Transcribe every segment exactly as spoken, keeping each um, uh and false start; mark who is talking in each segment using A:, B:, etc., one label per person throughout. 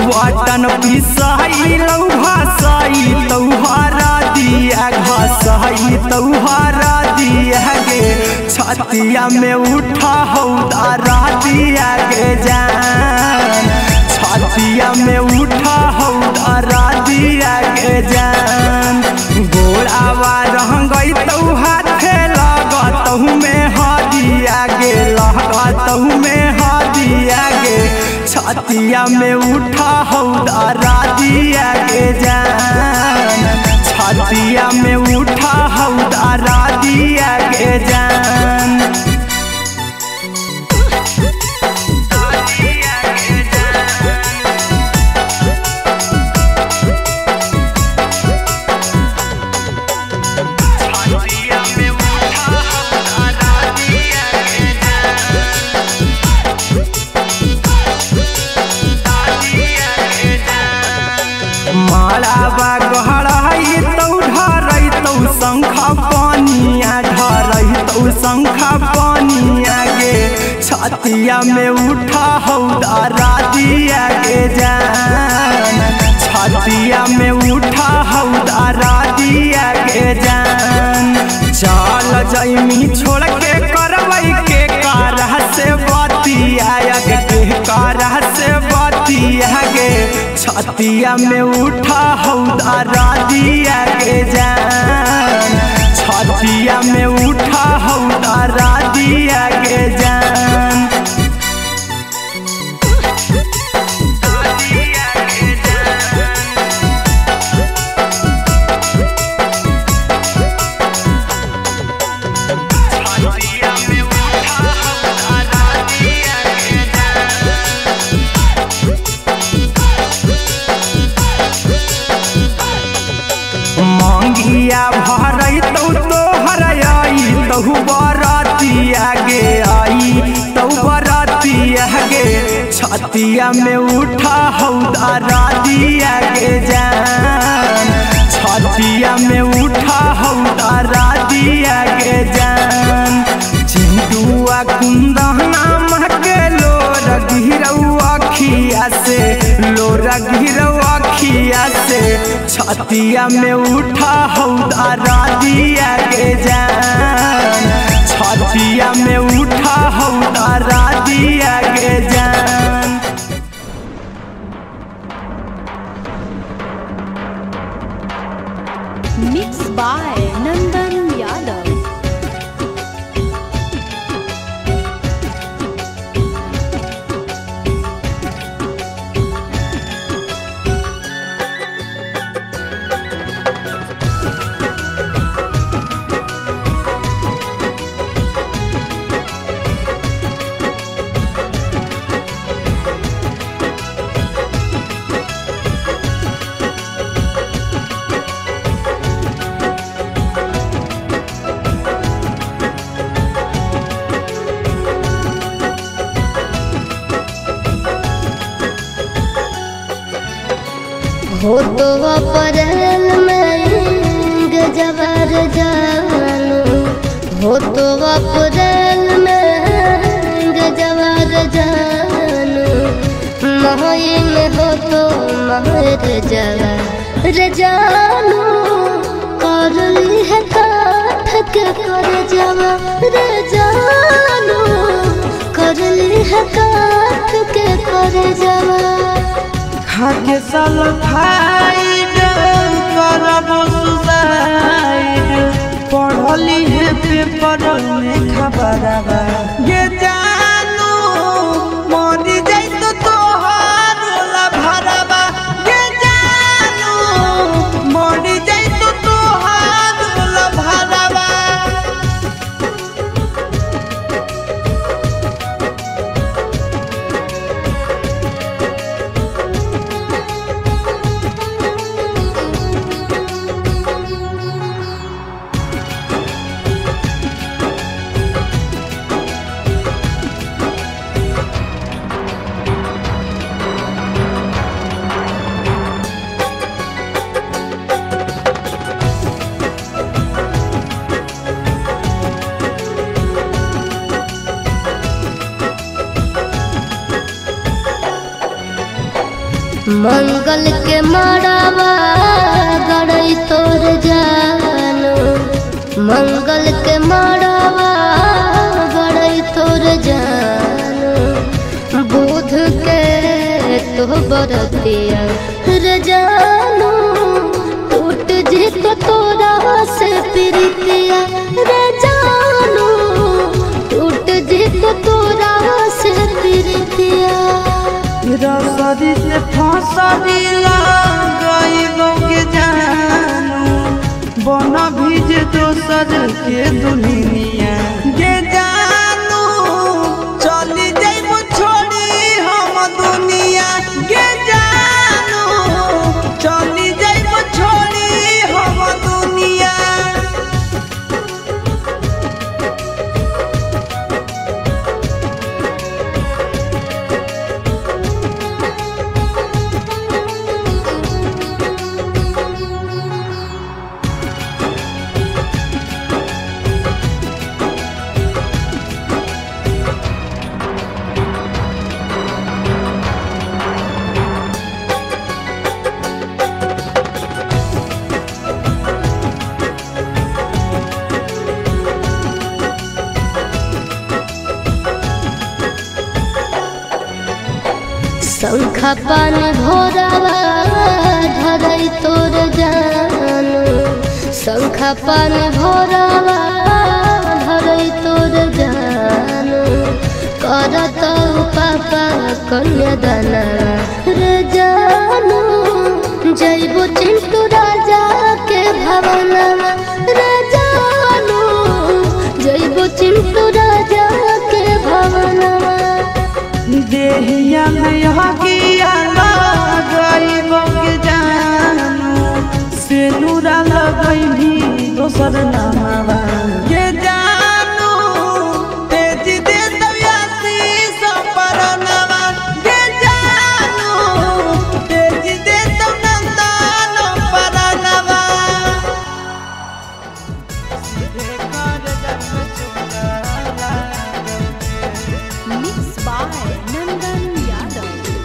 A: Button पिसाई लौ भासाई तौहारा दिया घसाई तौहारा दिया गे छतिया में उठा हौदारा दिया गे जान छतिया में उठा हौदारा दिया गे जान गोड़ावा रह गई तौ हाथे लगतहु में हदिया गे लगतहु में हदिया गे छतिया में उठा हौदारा दिया गे जान छतिया में उठा हौदारा दिया गे जान मालाबा गहराई तौ ढरई तौ शंखा पानिया ढरई तौ शंखा पानिया गे छतिया में उठा हौदारा दिया गे जान छतिया में उठा हौदारा दिया गे जान चल जैमी छोड़ के करवई के कारह से बतिया के कारह से बतिया गे छतिया में उठा हौदारा दिया गे जान छतिया में उठा हौदारा दिया गे जान मंगिया भरई तौ तोहर आई तहु बरातिया गे आई तौ बरातिया गे छतिया में उठा हौदारा दिया गे जान छतिया में उठा हौदारा दिया गे जान चिंटुआ कुंदना महके लोर गिरौ अखिया से लोर गिरौ अखिया से छतिया में उठा हौदारा दिया गे जान छतिया में उठा हौदारा दिया गे जान
B: मिक्स बाय नंदन यादव।
C: हो तो अप्रैल में गजबर जानू हो तो अप्रैल में गजबर जानू मई में हो तो महर जवर जानू कर ली है काठ के कर जवर जानू कर ली है काठ के कर जवर
A: खाके सल्फाइड करबो सुसाइड पढ़ली है पेपर में खबरवा ये जानू मरी जाई तो तोहार ला भरवा ये जानू मरी जाई तो तोहार ला भरवा
C: मंगल के मड़ावा गड़ई तोर जानो, मंगल के मड़ावा गड़ई तोर जानो, बुध के तो बरतिया रे जानो, टूट जी तो तोरा से प्रीतिया रे जानो, टूट जी तो तोरा से प्रीतिया।
A: रसरी से फसरी गईबो के जानू, बन भीज दोसर के दुनिया के जानू, चली जाइबो छोड़ी हम दुनिया के जानू, चली जाइबो छोड़ी हम दुनिया।
C: शंखा पानी भोरावा धरई तोर जानो, शंखा पानी भोरावा धरई तोर जानो, करत पापा कन्यादाना रे जानो, जइबो चिंटू राजा के भवनवा रे जानो, जइबो चिंटू राजा के भवनवा।
A: देहिया में हकिया गईबो के जानू, से नूरा लगई भी दोसर नामवा के जानू, तेज दे दयासी सपरनवा के जानू, तेज दे नंदन परनवा।
B: Mixed by Nandan Yadav.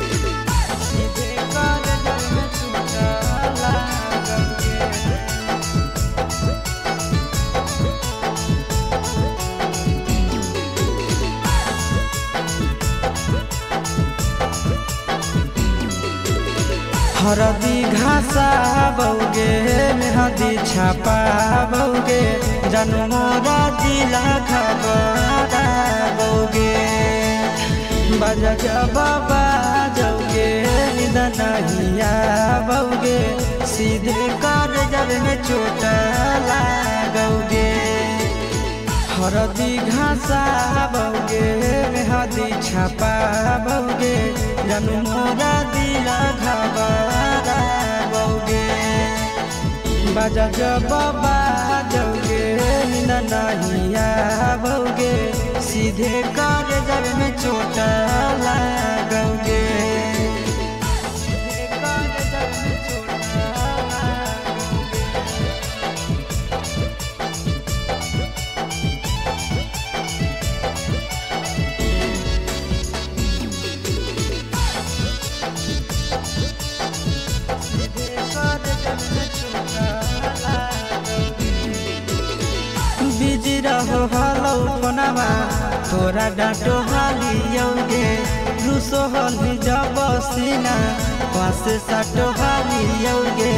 A: हरदी घासा बौगे मेहदी छापा बौगे, जनमोरा जिला खबरा बौगे, बजा बाबा जौगे दनहिया बौगे, सीधे कर जब में चोट लागोगे। हरदी घासा बौगे मेहदी छापा बौगे, जनमोरा दिला घबरा बौगे, बजा बाबा जौगे नहिया बौगे, सीधे कर जब में चोट लागोगे। बिजी रहो हलो फोनमा तोरा डांटो हालियोगे, रूसो हली जब सीना पास साटो हालियोगे।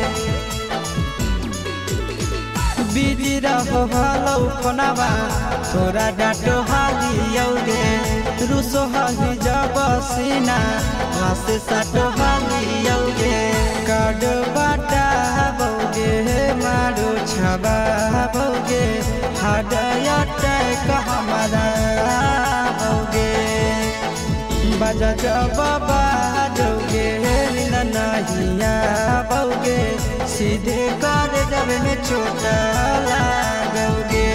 A: बिजी रहो हलो फोनमा तोरा डांटो हालियोगे, रूसो हली जब सीना पास साटो हालियोगे। काड बाटा बौगे मारो छबा बौगे, हाडया टैक हमारा बौगे, बजा बाबा जौगे नहिया बौगे, सीधे कर जब में चोट लागोगे।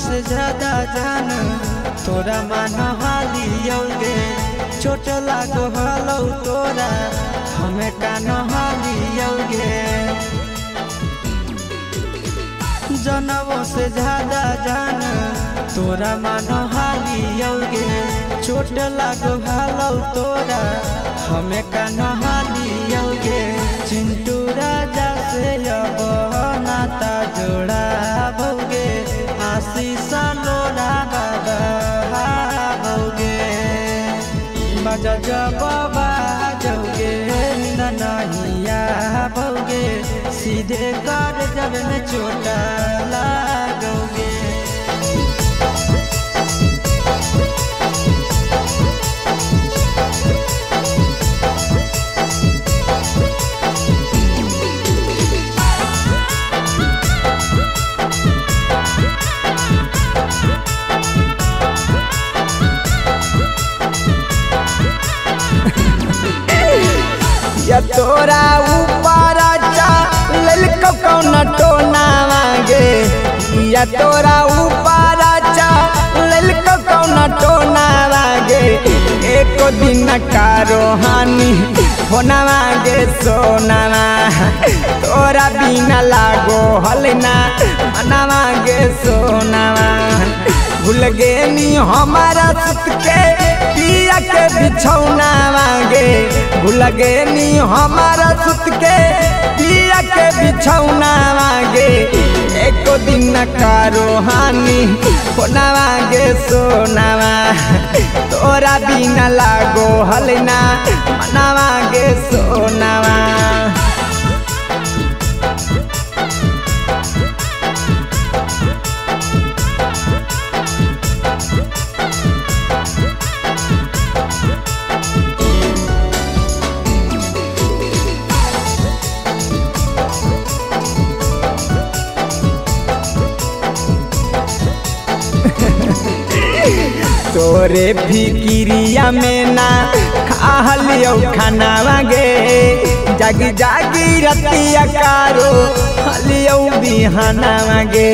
A: से ज्यादा जान तोरा मान हालियोगे चोट लागो हलो तोरा हमें का नहालियोगे जनवों से ज्यादा जान तोरा मान हालियोगे चोट लागो हलो तोरा हमें का नहालियोगे चिंटू राजा से अब नाता जोड़ा भोगे आशीष लोड़ा बाबा भोगे बजा बाबा जोगे नहिया भोगे सीधे कर जब में चोटा लागोगे।
D: या तोरा ऊपर ललको कौन टोना मांगे या तोरा ऊपर ललको कौन टोना मांगे एक दिन का रोहानी होना मांगे सोना तोरा बिना लागो हलना मना मांगे सोना भूल गे नी हमारा सुत के पिया के बिछौना मांगे भूल गे नी हमारा सुत के पिया के बिछौना मांगे एक दिन का रोहानी होना मांगे सोना तोरा बिना लागो हलना मना मांगे सोना। तोरे फिकिरिया में ना खालियो खाना मांगे जागी जागी रतिया कारो हलियो बिहाना मांगे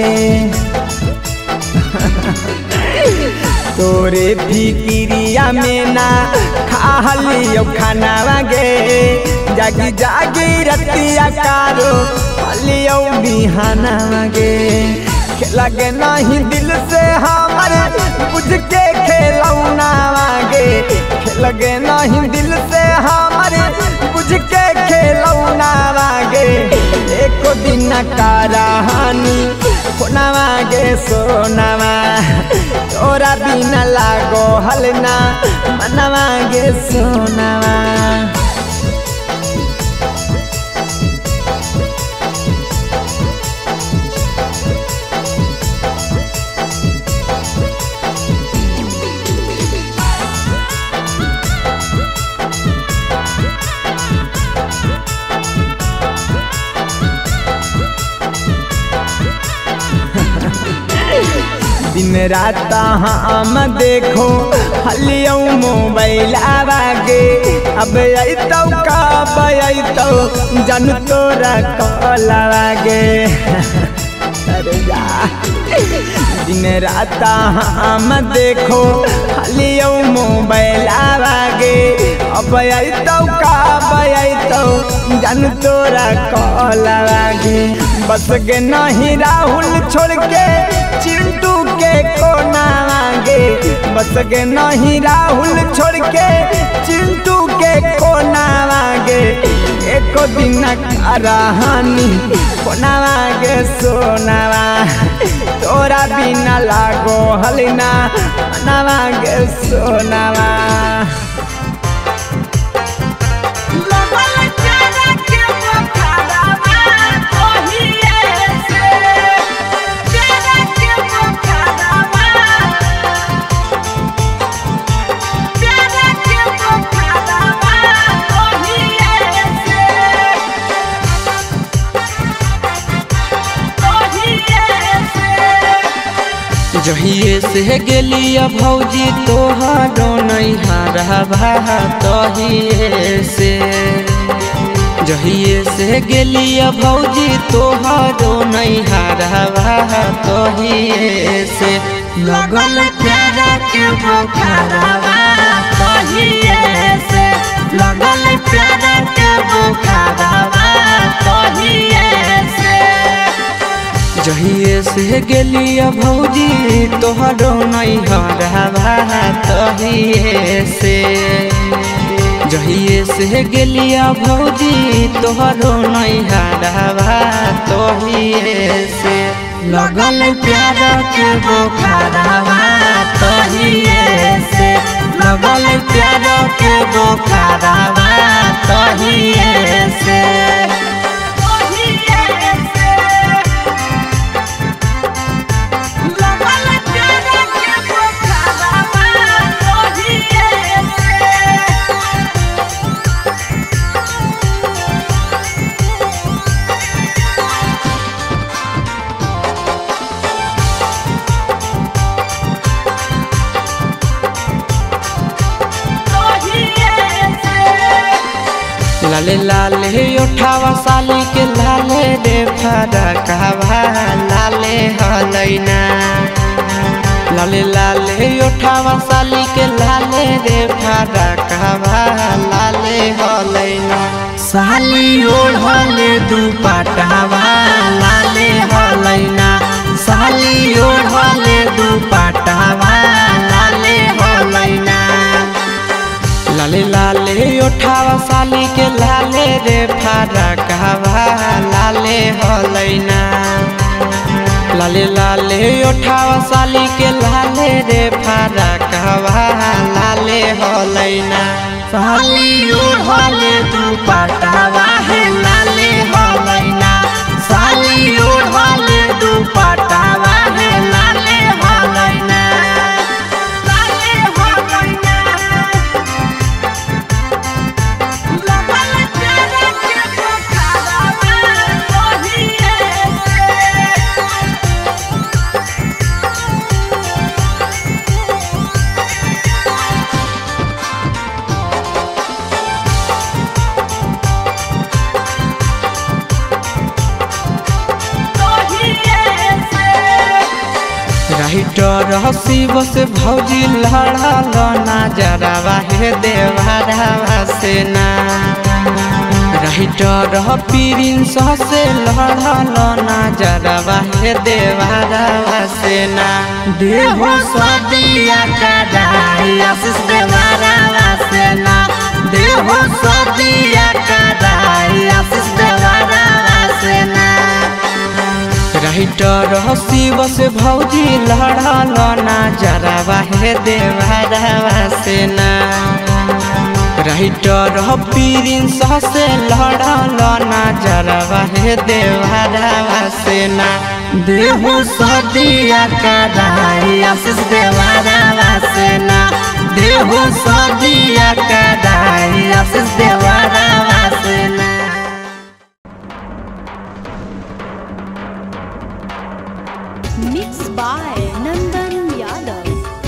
D: तोरे फिकिरिया में ना खालियो खाना मांगे जागी जागी रतिया कारो हलियो बिहाना मांगे लगे नहीं दिल से हमारे बुझ के खेलौना मांगे लगे नहीं दिल से हमारे बुझ के खेलौना मांगे एक दिन का रहानी होना मांगे सोना तोरा बिना लागो हलना मना मांगे सोना। दिन रात हम देखो हलियो मोबाइल आवागे अब अतो कब अतो जन तोरा कॉल आवागे अरे जा दिन रात हम देखो हलियो मोबाइल आवागे अब अतो कब अतो जन तोरा कॉल आवागे बस गे नहीं राहुल छोड़ के चिंटू के कोना मांगे बस गे नहीं राहुल छोड़ के चिंटू के कोना मांगे एक दिन का रहानी कोना मांगे सोना तोरा बिना लागो हलना मना मांगे सोना।
A: जहिए से गेलिया भौजी तोहारो नैहरवा तहिए से जहिए से गेलिया भौजी तोहारो नैहरवा तोहिए से लगल प्यारा के बुखारवा तोहिए से लगल प्यारा के बुखारवा तोहिए से जहिए से गेलिया भौजी तोहरो नैहरवा तोहिए से जहिए से गेलिया भौजी तोहरो नैहरवा तोहिए से लगल प्यार के बुखारवा तोहिए से लगल प्यार के बुखारवा तोहिए से लाले लाले उठावा साली के लाले रे फरकवा लाले हलैना लाले लाले उठावा साली के लाले रे फरकवा लाले हलैना साली ओढ़ले दुपट्टावा लाले हलैना साली ओढ़ले दुपट्टावा लाले हलैना लाले लाले उठावा साली के लाले रे फरकवा लाले हलैना लाले लाले उठावा साली के लाले रे फरकवा लाले हलैना साली ओढ़ले दुपट्टावा है लाले हलैना साली ओढ़ले दुपट्टावा है लाले हलैना राइटर हसीब से भौजी लड़ल नजरवा हे देवरवा से ना राइटर प्रिंस से लड़ल नजरवा हे देवरवा से ना देहो सदिया कदाई आशीष देवरवा से ना देहो सदिया कदाई आशीष देवरवा से ना राइटर हसीब से भौजी लड़ल नजरवा हे देवरवा से ना राइटर प्रिंस से लड़ल नजरवा हे देवरवा से ना देहो सदिया कदाई आशीष देवरवा से ना देहो सदिया कदाई आशीष देवरवा से ना।
B: Mixed by Nandan Yadav.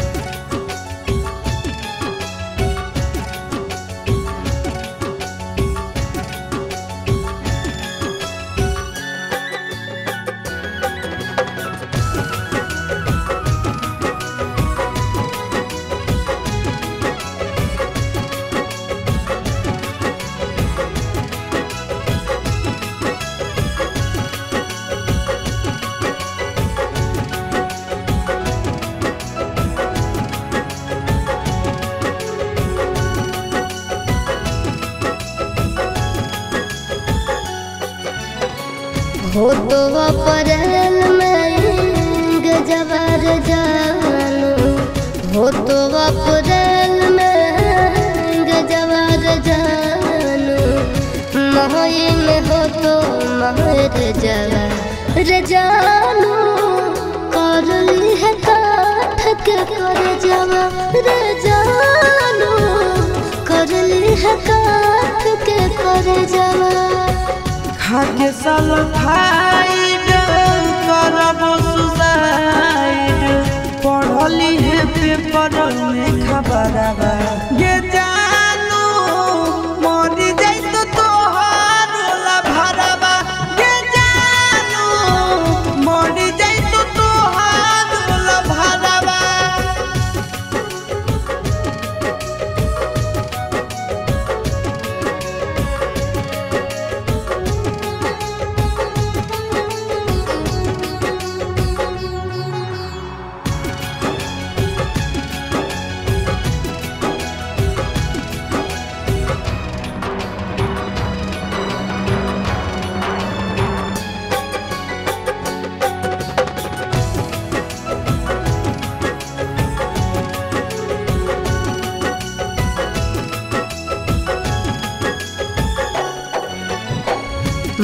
C: हो तो अप्रैल में गजबर जानू हो तो अप्रैल में गजबर जानू मई में हो तो महर जवा जानू कर ली है काठ के कर जवा जानू कर ली है काठ के कर जवा
A: खाके सल्फाइड करब सुसाइड पढ़ली है पेपर में खबरवा ये जानू मरी जाई तो तोहार ला भरवा ये जानू मरी जाई तो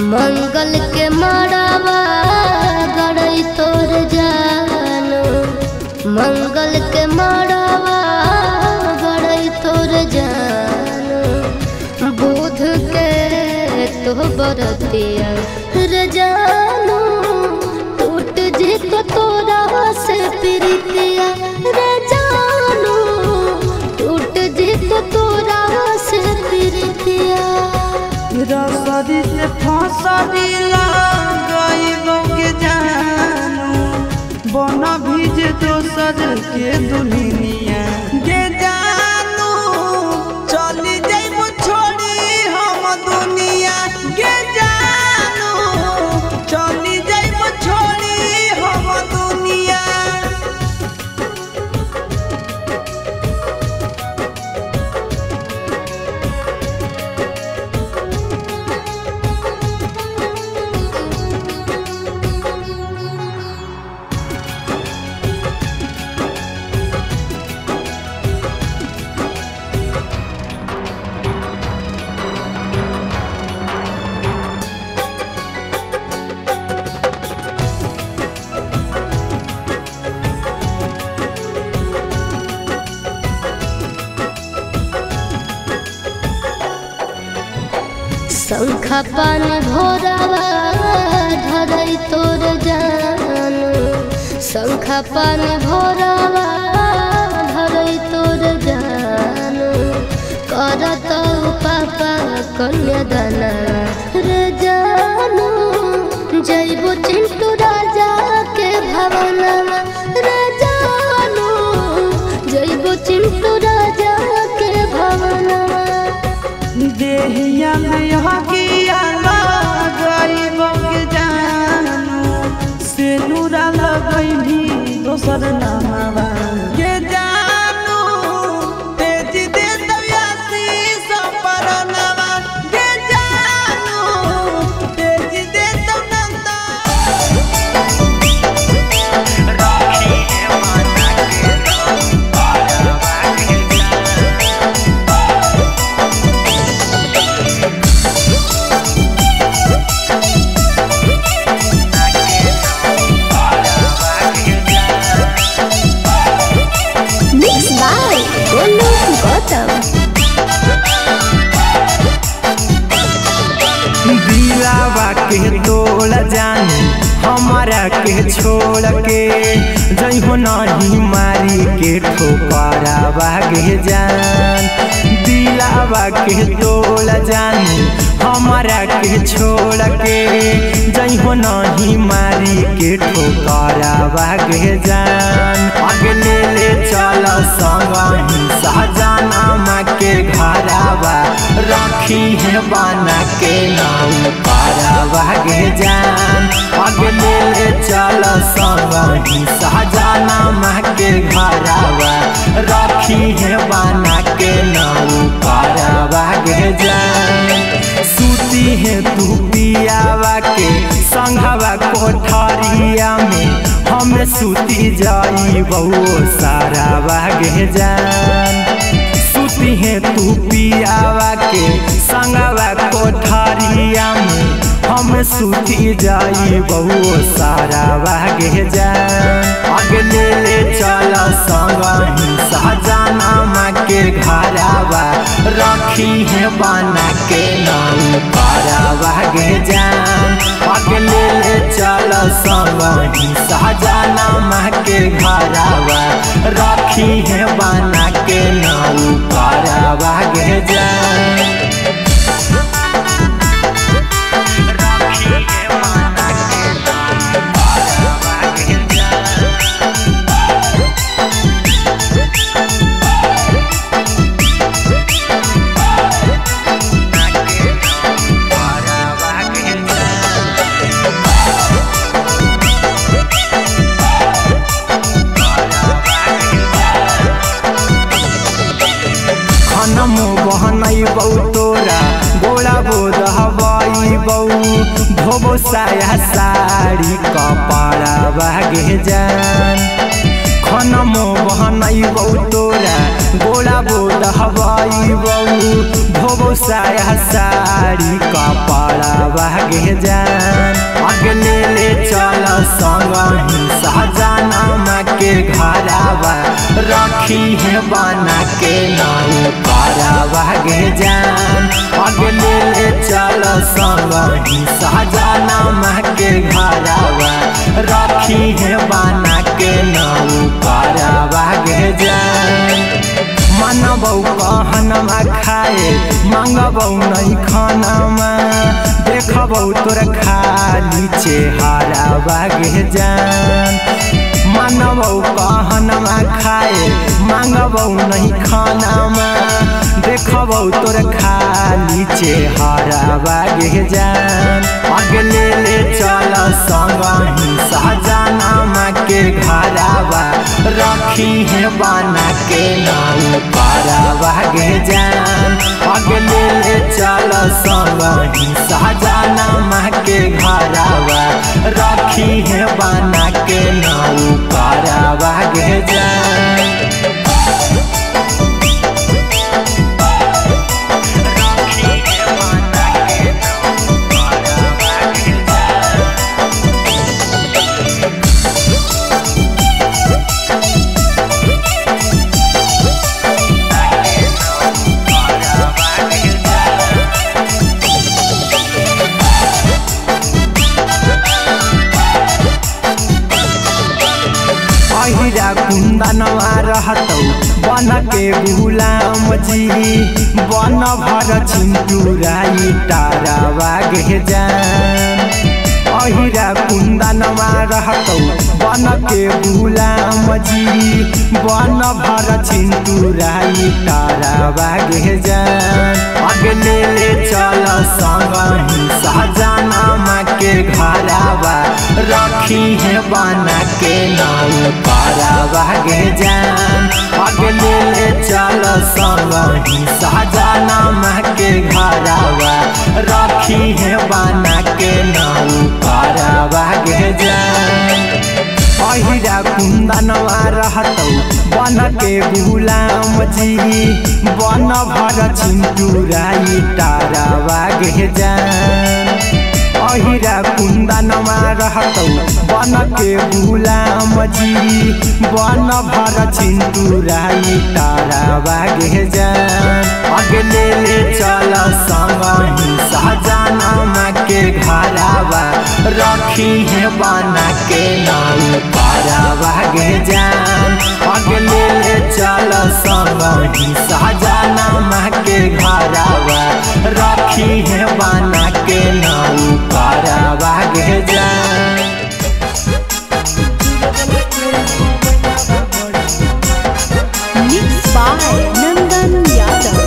C: मंगल के मड़ावा गड़ई तोर जानो मंगल के मड़ावा गड़ई तोर जानो बुध के तो बरतिया रे जानो टूट जी तो तोरा से प्रीतिया रे जानो टूट जी तो तोरा से प्रीतिया
A: रसरी से फसरी लगाइबो के जानू बना भीज दोसर के दुनिया गे जानू चली जाइबो छोड़ी हम दुनिया गे जानू चली जाइबो छोड़ी हम दुनिया।
C: शंखा पानी भोरावा धरई तोर जानो शंखा पानी भोरावा धरई तोर जानो करत पापा कन्यादाना रे जानो जइबो चिंटू राजा के भवनवा रे जानो जइबो चिंटू राजा के भवनवा
A: देहिया में हकिया लगाइबो के जानू से नूरा लगैनी दोसर नामवा के जानू तेज दे दयासी सपरनवा के जानू तेज दे तनंदा राखी है माना के पारवा के
B: Mixed by Golu Gautam.
D: दिलावा के तोड़ जानी हमारा के छोड़ के जइहो नहीं मारी के ठोकरावा के जान दिलावा के तोड़ जानी हमारा के छोड़ के जइहो नहीं मारी के ठोकरावा के जान आगे ले ले चल संगही सहजनामा के घरावा राखी है बना के नाम पारावा के जान आगे ले ले चल संगही सहजनामा के घरावा राखी है बना के नाम पारावा के जान सूती है तू पियावा के संघवा कोठरिया में हमें सूती जाई बहु सारा बागे जान सूती है तू पियावा के संगवा कोठरिया में हमें सूती जाई बहु सारा बागे जान आगे ले ले चल संगही सहजनामा के घरावा राखी है बना के नाम पारावा के जान आगे ले ले चल संगही सहजनामा के घरावा राखी है बना के नाम पारावा के जान राखी है बना के नाम पारावा के जान नमो बहनई बौ तोरा गोला बोध हवाई बौ धोबो साया साड़ी कपड़ा बागे जान हनमो बहनैबौ तोरा गोला बोध हवाइबौ धोबौ साया साड़ी कपड़ा भागे जान अगले ले चल संगही सहजनमा के घरवा रखी है बना के नाउ पारा भागे जान अगले ले चल संगही सहजनमा के घरवा रखी है बना के नाउ पारा भागे जान मनबौ कहनमा खाए मांगबौ नहीं खानामा देखबौ तोर खाली चेहरा भागे जान मनबौ कहनमा खाए मांगबौ नहीं खानामा देखबौ तोर खाली चेहरा भागे जान अगले ले चल संगही सहजनमा के घरवा रखी है बना के नाउ पारा भागे जान अगले ले चल संगही सहजनमा के घरवा रखी है बना के नाउ पारा भागे जान कुंदनवा रहतौ बन के गुलाम जी बन भर चिंटूराई तारा भागे जान अहिरा कुंदनवा रहतौ बन के गुलाम जी बन भर चिंटूराई तारा भागे जान अगले ले चल संगही सहजनमा के घरवा रखी है बना के नाउ पारा भागे जान अगले ले चल संगही सहजनमा के घरवा रखी है बना के नाउ पारा भागे जान अहिरा कुंदनवा रहतौ बन के गुलाम जी बन भर चिंटूराई तारा भागे जान अहिरा कुंदनवा रहतौ बन के गुलाम जी बन भर चिंटूराई तारा भागे जान अगले ले चल संगही सहजनमा के घरवा रखी है बना के नाउ पारा भागे जान अगले ले चल संगही सहजनमा के घरवा रखी है बना के नाउ पारा भागे जान
B: Mixed by Nandan Yadav.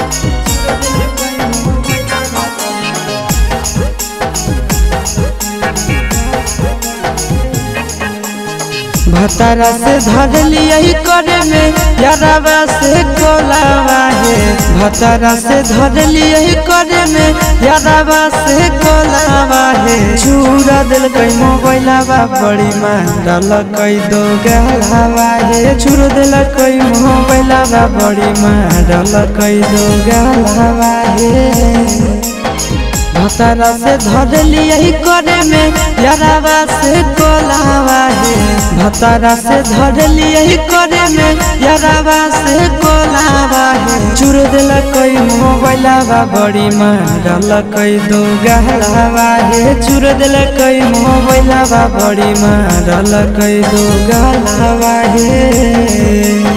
A: भतारा से धर लिया करे में यारावा से कोलावा है भतारा से धर लिया करे में यारावा से कोलावा है चूरा दिल कई मोबाइलावा बड़ी मारल कई दो गलावा है चूर दिल कई मोबाइलावा बड़ी मारल कई दो गलावा है भतारा से धर लिया करे में यारावा से कोलावा है भतारा से धर लिया करे में यारावा से कोलावा है चूर दिल कई मोबाइलावा बड़ी मारल कई दो गलावा है चूर दिल कई मोबाइलावा बड़ी मारल कई दो गलावा है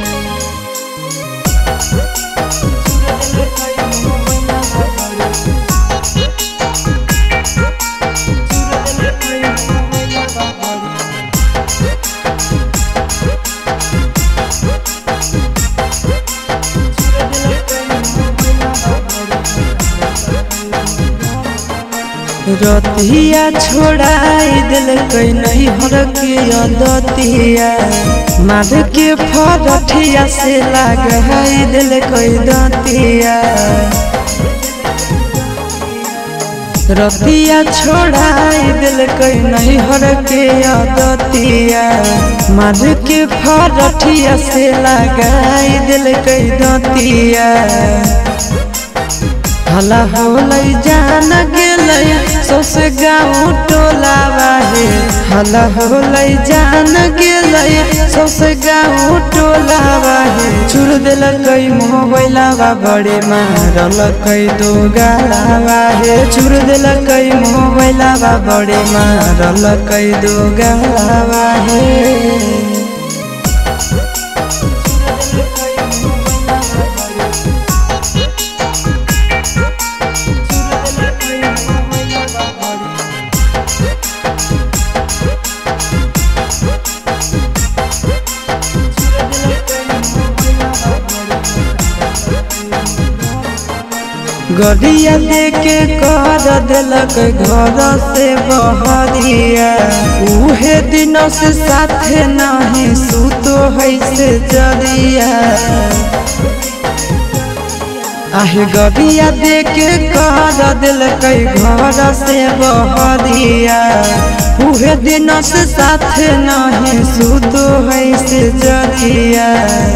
A: रतिया छोड़ाई दिल कई नहीं हर के दतिया मार के फरठिया से लगाई दिल कई दतिया रतिया छोड़ाई दिल कई नहीं हर के दतिया मार के फरठिया से लगाई दिल कई दतिया हला होलै जान गेलै सौसे गाँव टोलावा हे हला होलै जान गेलै सौसे गाँव टोलावा हे छुड़ देलकै मोबाइलवा बड़े मारलकै दो गालावा हे छुड़ देलकै मोबाइलवा बड़े मारलकै दो गालावा हे गड़िया देके कर दिलक घर से बहरिया उहे दिनों से साथे नहीं सुतो है से जरिया आहे गड़िया देके कर दिलक घर से बहरिया उहे दिनों से साथे नहीं सुतो है से जरिया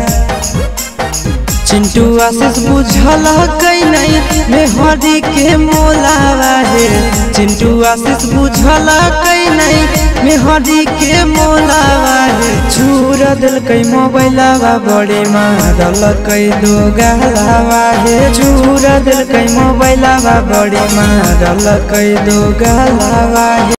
A: चिंटू आशीष बुझल कई नहीं मेहरी के मोलावा हे चिंटू आशीष बुझल कई नहीं मेहरी के मोलावा हे छुड़ दिलकै मोबाइलवा बड़े मारलकै दो गालावा हे छुड़ दिलकै मोबाइलवा बड़े मारलकै दो गालावा हे।